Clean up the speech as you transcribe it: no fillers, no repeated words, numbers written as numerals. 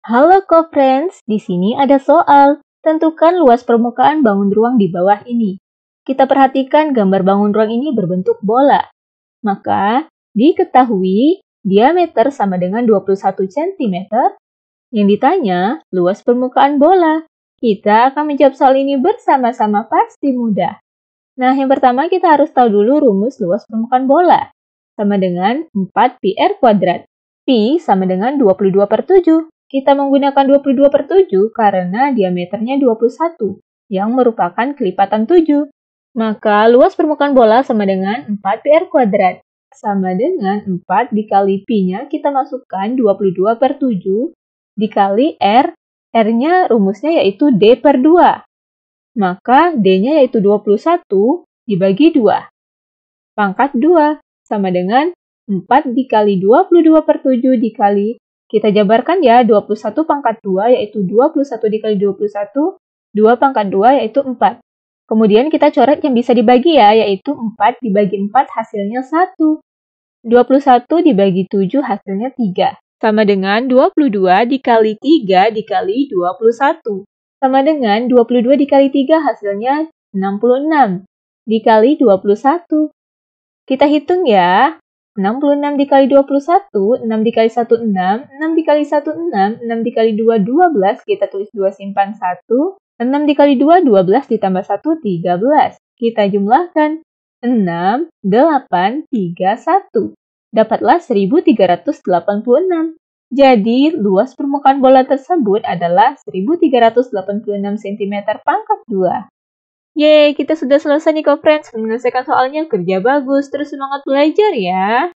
Halo co-friends, di sini ada soal. Tentukan luas permukaan bangun ruang di bawah ini. Kita perhatikan gambar bangun ruang ini berbentuk bola. Maka, diketahui diameter sama dengan 21 cm. Yang ditanya, luas permukaan bola. Kita akan menjawab soal ini bersama-sama, pasti mudah. Nah, yang pertama kita harus tahu dulu rumus luas permukaan bola. Sama dengan 4πr². Pi sama dengan 22/7. Kita menggunakan 22/7 karena diameternya 21, yang merupakan kelipatan 7. Maka luas permukaan bola sama dengan 4πr². Sama dengan 4 dikali pi-nya kita masukkan 22/7 dikali r. R-nya rumusnya yaitu D/2. Maka D-nya yaitu 21 dibagi 2. Pangkat 2 sama dengan 4 dikali 22/7 dikali, kita jabarkan ya, 21 pangkat 2 yaitu 21 dikali 21, 2 pangkat 2 yaitu 4. Kemudian kita coret yang bisa dibagi ya, yaitu 4 dibagi 4 hasilnya 1. 21 dibagi 7 hasilnya 3. Sama dengan 22 dikali 3 dikali 21. Sama dengan 22 dikali 3 hasilnya 66. Dikali 21. Kita hitung ya. 66 dikali 21, 6 dikali 1, 6. 6 dikali 1, 6. 6 dikali 2, 12. Kita tulis 2 simpan 1. 6 dikali 2, 12 ditambah 1, 13. Kita jumlahkan. 6, 8, 3, 1. Dapatlah 1386. Jadi, luas permukaan bola tersebut adalah 1386 cm pangkat 2. Yeay, kita sudah selesai nih co-friends menyelesaikan soalnya. Kerja bagus, terus semangat belajar ya!